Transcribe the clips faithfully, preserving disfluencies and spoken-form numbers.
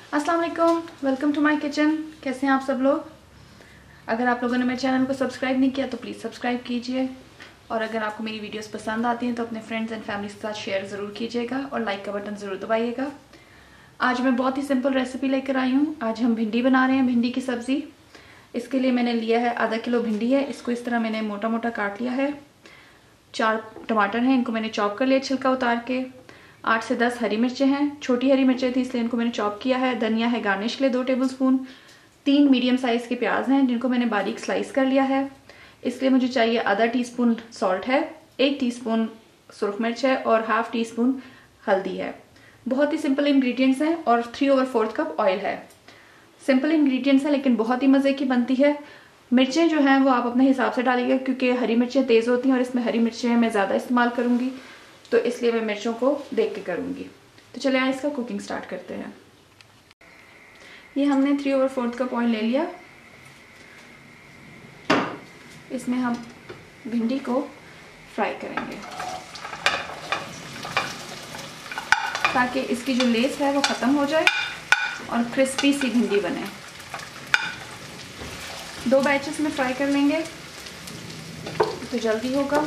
अस्सलाम वालेकुम, welcome to my kitchen. कैसे हैं आप सब लोग? अगर आप लोगों ने मेरे चैनल को सब्सक्राइब नहीं किया तो प्लीज़ सब्सक्राइब कीजिए, और अगर आपको मेरी वीडियोस पसंद आती हैं तो अपने फ्रेंड्स एंड फैमिली के साथ शेयर ज़रूर कीजिएगा और लाइक का बटन ज़रूर दबाइएगा। आज मैं बहुत ही सिंपल रेसिपी लेकर आई हूँ। आज हम भिंडी बना रहे हैं, भिंडी की सब्ज़ी। इसके लिए मैंने लिया है आधा किलो भिंडी है, इसको इस तरह मैंने मोटा मोटा काट लिया है। चार टमाटर हैं, इनको मैंने चॉप कर लिया छिलका उतार के। आठ से दस हरी मिर्चें हैं, छोटी हरी मिर्चें थी इसलिए इनको मैंने चॉप किया है। धनिया है गार्निश के लिए दो टेबलस्पून। तीन मीडियम साइज़ के प्याज हैं जिनको मैंने बारीक स्लाइस कर लिया है। इसलिए मुझे चाहिए आधा टीस्पून सॉल्ट है, एक टीस्पून सुरख मिर्च है और हाफ टी स्पून हल्दी है। बहुत ही सिंपल इंग्रेडिएंट्स हैं और three over fourth cup oil है। सिंपल इंग्रेडिएंट्स हैं लेकिन बहुत ही मज़े की बनती है। मिर्चें जो हैं वो आप अपने हिसाब से डालिएगा, क्योंकि हरी मिर्चें तेज़ होती हैं और इसमें हरी मिर्चें मैं ज़्यादा इस्तेमाल करूँगी, तो इसलिए मैं मिर्चों को देख के करूँगी। तो चलिए आज इसका कुकिंग स्टार्ट करते हैं। ये हमने three over fourth cup oil ले लिया। इसमें हम भिंडी को फ्राई करेंगे ताकि इसकी जो लेस है वो ख़त्म हो जाए और क्रिस्पी सी भिंडी बने। दो बैचेस में फ्राई कर लेंगे तो जल्दी होगा।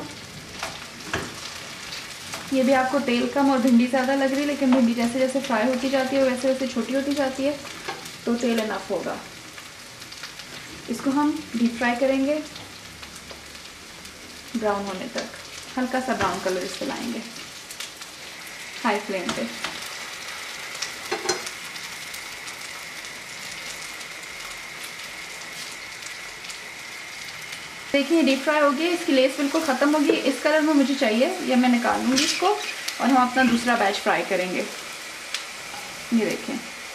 ये भी आपको तेल कम और भिंडी ज़्यादा लग रही है, लेकिन भिंडी जैसे जैसे फ्राई होती जाती है वैसे वैसे छोटी होती जाती है, तो तेल इनफ होगा। इसको हम डीप फ्राई करेंगे ब्राउन होने तक। हल्का सा ब्राउन कलर इस पे लाएंगे हाई फ्लेम पे। देखिए डीप फ्राई होगी, इसकी लेस बिल्कुल ख़त्म होगी। इस कलर में मुझे चाहिए, या मैं निकाल लूँगी इसको और हम अपना दूसरा बैच फ्राई करेंगे। ये देखें,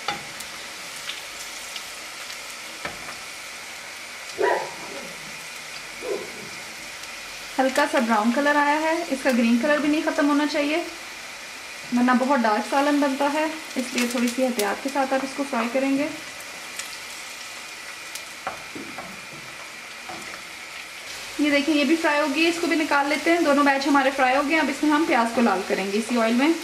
हल्का सा ब्राउन कलर आया है। इसका ग्रीन कलर भी नहीं ख़त्म होना चाहिए, वरना बहुत डार्क सालन बनता है, इसलिए थोड़ी सी एहतियात के साथ आप इसको फ्राई करेंगे। ये देखिए ये भी फ्राई होगी, इसको भी निकाल लेते हैं। दोनों बैच हमारे फ्राई हो गए। अब इसमें हम प्याज को लाल करेंगे इसी ऑयल में।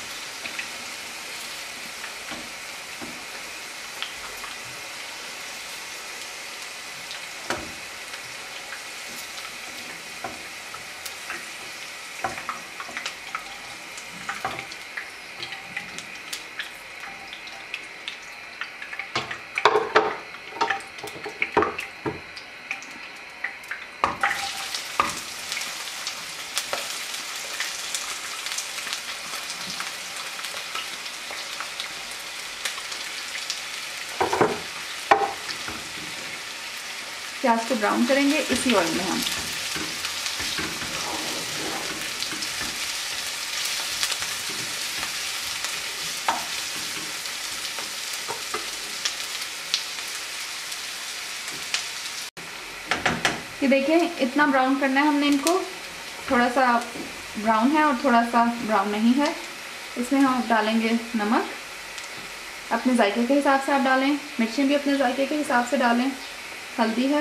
प्याज को ब्राउन करेंगे इसी ऑयल में हम। ये देखिए इतना ब्राउन करना है हमने इनको। थोड़ा सा ब्राउन है और थोड़ा सा ब्राउन नहीं है। इसमें हम डालेंगे नमक, अपने जायके के हिसाब से आप डालें। मिर्चें भी अपने जायके के हिसाब से डालें। हल्दी है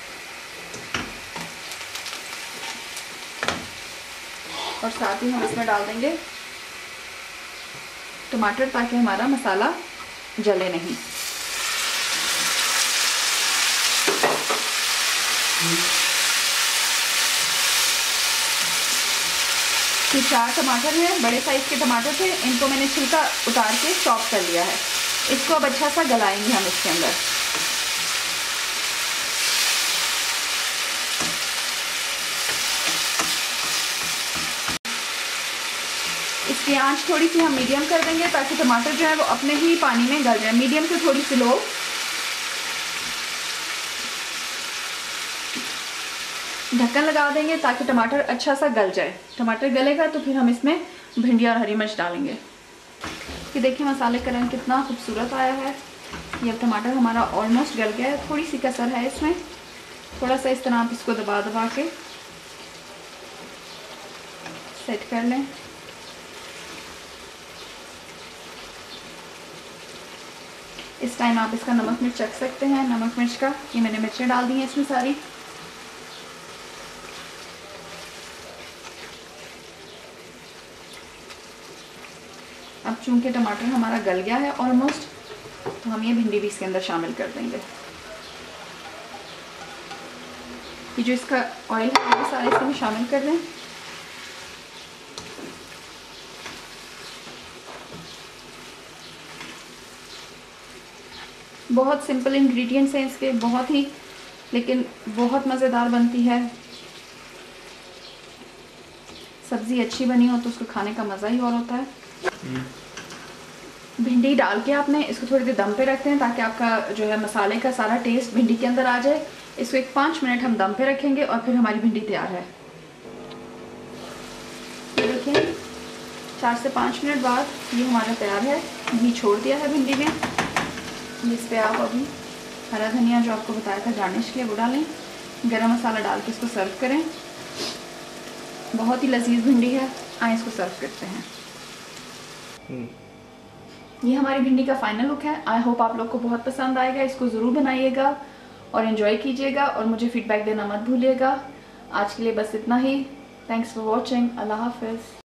और साथ ही हम इसमें डाल देंगे टमाटर, ताकि हमारा मसाला जले नहीं। ये चार टमाटर हैं, बड़े साइज के टमाटर थे, इनको मैंने छिलका उतार के चॉप कर लिया है। इसको अब अच्छा सा गलाएंगे हम इसके अंदर। इसकी आंच थोड़ी सी हम मीडियम कर देंगे ताकि टमाटर जो है वो अपने ही पानी में गल जाए। मीडियम से थोड़ी सी लो। ढक्कन लगा देंगे ताकि टमाटर अच्छा सा गल जाए। टमाटर गलेगा तो फिर हम इसमें भिंडी और हरी मिर्च डालेंगे। ये देखिए मसाले का रंग कितना खूबसूरत आया है। ये टमाटर हमारा ऑलमोस्ट गल गया है, थोड़ी सी कसर है इसमें। थोड़ा सा इस तरह आप इसको दबा दबा के सेट कर लें। इस टाइम आप इसका नमक मिर्च चख सकते हैं। नमक मिर्च का ये मैंने मिर्चें डाल दी हैं इसमें सारी। अब चूंकि टमाटर हमारा गल गया है ऑलमोस्ट, तो हम ये भिंडी भी इसके अंदर शामिल कर देंगे। ये जो इसका ऑयल है वो सारे इसमें शामिल कर दें। बहुत सिंपल इंग्रेडिएंट्स हैं इसके, बहुत ही, लेकिन बहुत मज़ेदार बनती है। सब्ज़ी अच्छी बनी हो तो उसको खाने का मज़ा ही और होता है। भिंडी डाल के आपने इसको थोड़ी देर दम पे रखते हैं ताकि आपका जो है मसाले का सारा टेस्ट भिंडी के अंदर आ जाए। इसको एक पाँच मिनट हम दम पे रखेंगे और फिर हमारी भिंडी तैयार है। ये देखिए चार से पाँच मिनट बाद ये हमारा तैयार है। घी छोड़ दिया है भिंडी में। इस पर आप अभी हरा धनिया जो आपको बताया था गार्निश के लिए वो डालें। गरम मसाला डाल के इसको सर्व करें। बहुत ही लजीज भिंडी है। आए इसको सर्व करते हैं। ये हमारी भिंडी का फाइनल लुक है। आई होप आप लोग को बहुत पसंद आएगा। इसको ज़रूर बनाइएगा और एंजॉय कीजिएगा और मुझे फीडबैक देना मत भूलिएगा। आज के लिए बस इतना ही। Thanks for watching. अल्लाह हाफिज़।